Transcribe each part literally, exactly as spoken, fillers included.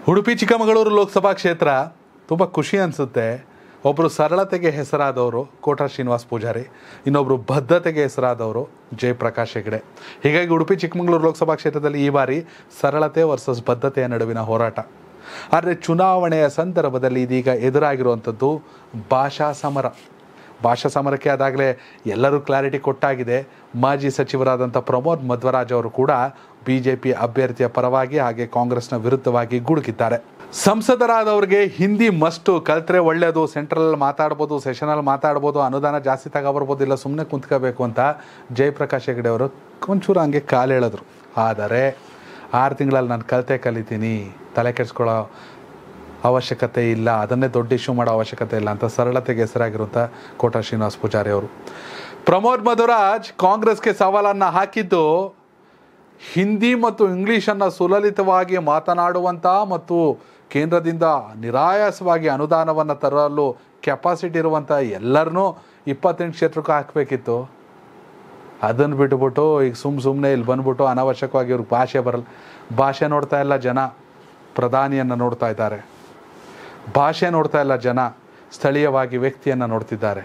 ಉಡುಪಿ ಚಿಕ್ಕಮಗಳೂರು ಲೋಕಸಭಾ ಕ್ಷೇತ್ರ ತುಂಬ ಖುಷಿ ಅನಿಸುತ್ತೆ. ಒಬ್ಬರು ಸರಳತೆಗೆ ಹೆಸರಾದವರು ಕೋಟಾ ಶ್ರೀನಿವಾಸ್ ಪೂಜಾರಿ, ಇನ್ನೊಬ್ಬರು ಬದ್ಧತೆಗೆ ಹೆಸರಾದವರು ಜಯಪ್ರಕಾಶ್ ಹೆಗಡೆ. ಹೀಗಾಗಿ ಉಡುಪಿ ಚಿಕ್ಕಮಗಳೂರು ಲೋಕಸಭಾ ಕ್ಷೇತ್ರದಲ್ಲಿ ಈ ಬಾರಿ ಸರಳತೆ ವರ್ಸಸ್ ಬದ್ಧತೆಯ ನಡುವಿನ ಹೋರಾಟ. ಆದರೆ ಚುನಾವಣೆಯ ಸಂದರ್ಭದಲ್ಲಿ ಇದೀಗ ಎದುರಾಗಿರುವಂಥದ್ದು ಭಾಷಾ ಸಮರ. ಭಾಷಾ ಸಮರಕ್ಕೆ ಅದಾಗಲೇ ಎಲ್ಲರೂ ಕ್ಲಾರಿಟಿ ಕೊಟ್ಟಾಗಿದೆ. ಮಾಜಿ ಸಚಿವರಾದಂಥ ಪ್ರಮೋದ್ ಮಧ್ವರಾಜ್ ಅವರು ಕೂಡ ಬಿ ಜೆ ಪಿ ಅಭ್ಯರ್ಥಿಯ ಪರವಾಗಿ ಹಾಗೆ ಕಾಂಗ್ರೆಸ್ನ ವಿರುದ್ಧವಾಗಿ ಗುಡುಕಿದ್ದಾರೆ. ಸಂಸದರಾದವ್ರಿಗೆ ಹಿಂದಿ ಮಸ್ಟು, ಕಲ್ತ್ರೆ ಒಳ್ಳೆಯದು, ಸೆಂಟ್ರಲ್ ಮಾತಾಡ್ಬೋದು, ಸೆಷನಲ್ಲಿ ಮಾತಾಡ್ಬೋದು, ಅನುದಾನ ಜಾಸ್ತಿ ತಗೊಬರ್ಬೋದು, ಇಲ್ಲ ಸುಮ್ಮನೆ ಕುಂತ್ಕೋಬೇಕು ಅಂತ ಜಯಪ್ರಕಾಶ್ ಹೆಗಡೆ ಅವರು ಒಂಚೂರು ಹಂಗೆ ಕಾಲು ಹೇಳಿದ್ರು. ಆದರೆ ಆರು ತಿಂಗಳಲ್ಲಿ ನಾನು ಕಲಿತೆ ಕಲಿತೀನಿ, ತಲೆ ಕೆಡಿಸ್ಕೊಳ್ಳೋ ಅವಶ್ಯಕತೆ ಇಲ್ಲ, ಅದನ್ನೇ ದೊಡ್ಡ ಇಶ್ಯೂ ಮಾಡೋ ಅವಶ್ಯಕತೆ ಇಲ್ಲ ಅಂತ ಸರಳತೆಗೆ ಹೆಸರಾಗಿರುವಂಥ ಕೋಟಾ ಶ್ರೀನಿವಾಸ್ ಪೂಜಾರಿ ಅವರು. ಪ್ರಮೋದ್ ಮಧ್ವರಾಜ್ ಕಾಂಗ್ರೆಸ್ಗೆ ಸವಾಲನ್ನು ಹಾಕಿದ್ದು ಹಿಂದಿ ಮತ್ತು ಇಂಗ್ಲೀಷನ್ನು ಸುಲಲಿತವಾಗಿ ಮಾತನಾಡುವಂಥ ಮತ್ತು ಕೇಂದ್ರದಿಂದ ನಿರಾಯಾಸವಾಗಿ ಅನುದಾನವನ್ನು ತರಲು ಕೆಪಾಸಿಟಿ ಇರುವಂಥ ಎಲ್ಲರನ್ನೂ ಇಪ್ಪತ್ತೆಂಟು ಕ್ಷೇತ್ರಕ್ಕೂ ಹಾಕಬೇಕಿತ್ತು. ಅದನ್ನು ಬಿಟ್ಟುಬಿಟ್ಟು ಈಗ ಸುಮ್ಮ ಸುಮ್ಮನೆ ಇಲ್ಲಿ ಬಂದ್ಬಿಟ್ಟು ಅನಾವಶ್ಯಕವಾಗಿ ಇವ್ರಿಗೆ ಭಾಷೆ ಬರಲ್ಲ. ಭಾಷೆ ನೋಡ್ತಾ ಇಲ್ಲ ಜನ, ಪ್ರಧಾನಿಯನ್ನು ನೋಡ್ತಾ ಇದ್ದಾರೆ. ಭಾಷೆ ನೋಡ್ತಾ ಇಲ್ಲ ಜನ, ಸ್ಥಳೀಯವಾಗಿ ವ್ಯಕ್ತಿಯನ್ನು ನೋಡ್ತಿದ್ದಾರೆ.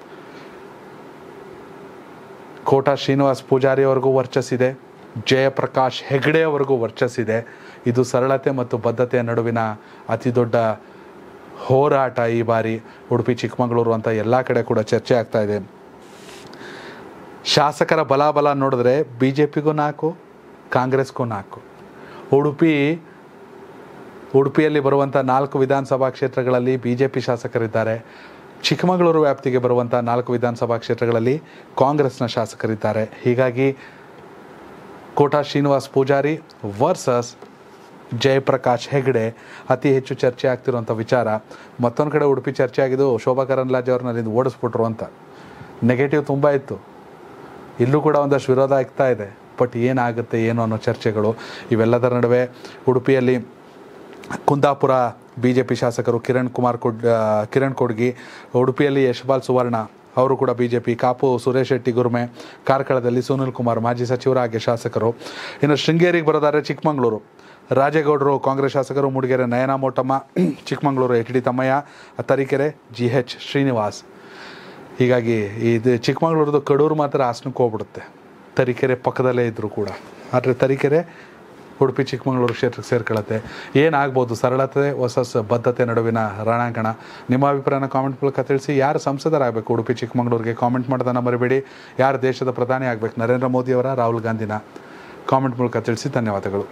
ಕೋಟಾ ಶ್ರೀನಿವಾಸ್ ಪೂಜಾರಿ ಅವ್ರಿಗೂ ವರ್ಚಸ್ಸಿದೆ, ಜಯಪ್ರಕಾಶ್ ಹೆಗಡೆ ಅವ್ರಿಗೂ ವರ್ಚಸ್ಸಿದೆ. ಇದು ಸರಳತೆ ಮತ್ತು ಬದ್ಧತೆಯ ನಡುವಿನ ಅತಿ ದೊಡ್ಡ ಹೋರಾಟ ಈ ಬಾರಿ ಉಡುಪಿ ಚಿಕ್ಕಮಗಳೂರು ಅಂತ ಎಲ್ಲ ಕಡೆ ಕೂಡ ಚರ್ಚೆ ಆಗ್ತಾ ಇದೆ. ಶಾಸಕರ ಬಲಾಬಲ ನೋಡಿದ್ರೆ ಬಿ ಜೆ ಪಿಗೂ ನಾಲ್ಕು, ಕಾಂಗ್ರೆಸ್ಗೂ ನಾಲ್ಕು. ಉಡುಪಿ ಉಡುಪಿಯಲ್ಲಿ ಬರುವಂಥ ನಾಲ್ಕು ವಿಧಾನಸಭಾ ಕ್ಷೇತ್ರಗಳಲ್ಲಿ ಬಿ ಜೆ ಪಿ ಶಾಸಕರಿದ್ದಾರೆ. ಚಿಕ್ಕಮಗಳೂರು ವ್ಯಾಪ್ತಿಗೆ ಬರುವಂಥ ನಾಲ್ಕು ವಿಧಾನಸಭಾ ಕ್ಷೇತ್ರಗಳಲ್ಲಿ ಕಾಂಗ್ರೆಸ್ನ ಶಾಸಕರಿದ್ದಾರೆ. ಹೀಗಾಗಿ ಕೋಟಾ ಶ್ರೀನಿವಾಸ್ ಪೂಜಾರಿ ವರ್ಸಸ್ ಜಯಪ್ರಕಾಶ್ ಹೆಗಡೆ ಅತಿ ಹೆಚ್ಚು ಚರ್ಚೆ ಆಗ್ತಿರುವಂಥ ವಿಚಾರ. ಮತ್ತೊಂದು ಕಡೆ ಉಡುಪಿ ಚರ್ಚೆ ಆಗಿದ್ದು ಶೋಭಾ ಕರಂದ್ಲಾಜೆ ಅವ್ರನ್ನ ಅಲ್ಲಿಂದ ಓಡಿಸ್ಬಿಟ್ರು ಅಂತ ನೆಗೆಟಿವ್ ತುಂಬ ಇತ್ತು. ಇಲ್ಲೂ ಕೂಡ ಒಂದಷ್ಟು ವಿರೋಧ ಆಗ್ತಾ ಇದೆ. ಬಟ್ ಏನಾಗುತ್ತೆ ಏನು ಅನ್ನೋ ಚರ್ಚೆಗಳು. ಇವೆಲ್ಲದರ ನಡುವೆ ಉಡುಪಿಯಲ್ಲಿ ಕುಂದಾಪುರ ಬಿ ಜೆ ಪಿ ಶಾಸಕರು ಕಿರಣ್ ಕುಮಾರ್ ಕೊಡ್ ಕಿರಣ್ ಕೊಡ್ಗಿ, ಉಡುಪಿಯಲ್ಲಿ ಯಶಪಾಲ್ ಸುವರ್ಣ ಅವರು ಕೂಡ B J P, Kapu Suresh Shetty Gurme, ಕಾರ್ಕಳದಲ್ಲಿ ಸುನಿಲ್ ಕುಮಾರ್ ಮಾಜಿ ಸಚಿವರು ಹಾಗೆ ಶಾಸಕರು. ಇನ್ನು ಶೃಂಗೇರಿಗೆ ಬರೋದಾದ್ರೆ ಚಿಕ್ಕಮಗಳೂರು ರಾಜೇಗೌಡರು ಕಾಂಗ್ರೆಸ್ ಶಾಸಕರು, Mudigere Nayana Motamma, Chikkamagaluru H D Tammaiah, Tarikere G H Srinivas. ಹೀಗಾಗಿ ಇದು ಚಿಕ್ಕಮಗಳೂರದು ಕಡೂರು ಮಾತ್ರ ಹಾಸನಕ್ಕೆ ಹೋಗ್ಬಿಡುತ್ತೆ, ತರೀಕೆರೆ ಪಕ್ಕದಲ್ಲೇ ಇದ್ದರೂ ಕೂಡ. ಆದರೆ ತರೀಕೆರೆ ಉಡುಪಿ ಚಿಕ್ಕಮಗಳೂರು ಕ್ಷೇತ್ರಕ್ಕೆ ಸೇರ್ಕೊಳ್ಳುತ್ತೆ. ಏನಾಗ್ಬೋದು ಸರಳತೆ ಹೊಸ ಬದ್ಧತೆ ನಡುವಿನ ರಣಾಂಗಣ? ನಿಮ್ಮ ಅಭಿಪ್ರಾಯನ ಕಾಮೆಂಟ್ ಮೂಲಕ ತಿಳಿಸಿ. ಯಾರು ಸಂಸದರಾಗಬೇಕು ಉಡುಪಿ ಚಿಕ್ಕಮಗಳೂರಿಗೆ ಕಾಮೆಂಟ್ ಮಾಡೋದನ್ನು ಮರಿಬೇಡಿ. ಯಾರು ದೇಶದ ಪ್ರಧಾನಿ ಆಗಬೇಕು, ನರೇಂದ್ರ ಮೋದಿಯವರ, ರಾಹುಲ್ ಗಾಂಧಿನ? ಕಾಮೆಂಟ್ ಮೂಲಕ ತಿಳಿಸಿ. ಧನ್ಯವಾದಗಳು.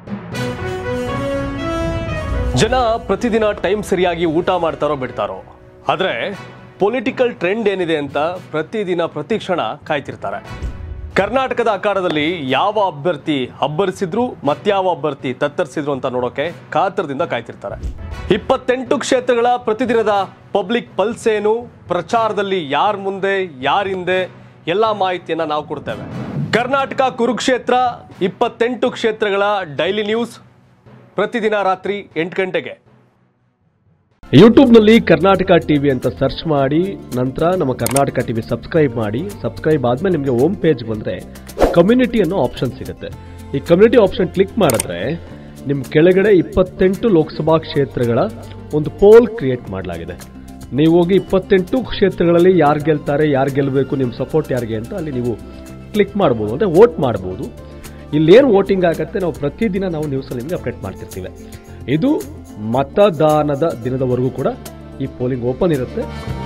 ಜನ ಪ್ರತಿದಿನ ಟೈಮ್ ಸರಿಯಾಗಿ ಊಟ ಮಾಡ್ತಾರೋ ಬಿಡ್ತಾರೋ, ಆದರೆ ಪೊಲಿಟಿಕಲ್ ಟ್ರೆಂಡ್ ಏನಿದೆ ಅಂತ ಪ್ರತಿದಿನ ಪ್ರತಿ ಕ್ಷಣ ಕಾಯ್ತಿರ್ತಾರೆ. ಕರ್ನಾಟಕದ ಅಖಾಡದಲ್ಲಿ ಯಾವ ಅಭ್ಯರ್ಥಿ ಅಬ್ಬರಿಸಿದ್ರು ಮತ್ಯಾವ ಅಭ್ಯರ್ಥಿ ತತ್ತರಿಸಿದ್ರು ಅಂತ ನೋಡೋಕೆ ಕಾತರದಿಂದ ಕಾಯ್ತಿರ್ತಾರೆ. ಇಪ್ಪತ್ತೆಂಟು ಕ್ಷೇತ್ರಗಳ ಪ್ರತಿದಿನದ ಪಬ್ಲಿಕ್ ಪಲ್ಸ್ ಏನು, ಪ್ರಚಾರದಲ್ಲಿ ಯಾರ ಮುಂದೆ ಯಾರಿಂದೆ ಎಲ್ಲ ಮಾಹಿತಿಯನ್ನ ನಾವು ಕೊಡ್ತೇವೆ. ಕರ್ನಾಟಕ ಕುರುಕ್ಷೇತ್ರ ಇಪ್ಪತ್ತೆಂಟು ಕ್ಷೇತ್ರಗಳ ಡೈಲಿ ನ್ಯೂಸ್ ಪ್ರತಿದಿನ ರಾತ್ರಿ ಎಂಟು ಗಂಟೆಗೆ ಯೂಟ್ಯೂಬ್ನಲ್ಲಿ ಕರ್ನಾಟಕ ಟಿವಿ ಅಂತ ಸರ್ಚ್ ಮಾಡಿ, ನಂತರ ನಮ್ಮ ಕರ್ನಾಟಕ ಟಿವಿ ಸಬ್ಸ್ಕ್ರೈಬ್ ಮಾಡಿ. ಸಬ್ಸ್ಕ್ರೈಬ್ ಆದ್ಮೇಲೆ ನಿಮಗೆ ಹೋಮ್ ಪೇಜ್ ಬಂದರೆ ಕಮ್ಯುನಿಟಿ ಅನ್ನೋ ಆಪ್ಷನ್ ಸಿಗುತ್ತೆ. ಈ ಕಮ್ಯುನಿಟಿ ಆಪ್ಷನ್ ಕ್ಲಿಕ್ ಮಾಡಿದ್ರೆ ನಿಮ್ಮ ಕೆಳಗಡೆ ಇಪ್ಪತ್ತೆಂಟು ಲೋಕಸಭಾ ಕ್ಷೇತ್ರಗಳ ಒಂದು ಪೋಲ್ ಕ್ರಿಯೇಟ್ ಮಾಡಲಾಗಿದೆ. ನೀವು ಹೋಗಿ ಇಪ್ಪತ್ತೆಂಟು ಕ್ಷೇತ್ರಗಳಲ್ಲಿ ಯಾರು ಗೆಲ್ತಾರೆ, ಯಾರು ಗೆಲ್ಲಬೇಕು, ನಿಮ್ಮ ಸಪೋರ್ಟ್ ಯಾರಿಗೆ ಅಂತ ಅಲ್ಲಿ ನೀವು ಕ್ಲಿಕ್ ಮಾಡ್ಬೋದು, ಅಂದರೆ ವೋಟ್ ಮಾಡ್ಬೋದು. ಇಲ್ಲೇನು ವೋಟಿಂಗ್ ಆಗುತ್ತೆ ನಾವು ಪ್ರತಿದಿನ ನಾವು ನ್ಯೂಸಲ್ಲಿ ನಿಮಗೆ ಅಪ್ಡೇಟ್ ಮಾಡ್ತಿರ್ತೀವಿ. ಇದು ಮತದಾನದ ದಿನದವರೆಗೂ ಕೂಡ ಈ ಪೋಲಿಂಗ್ ಓಪನ್ ಇರುತ್ತೆ.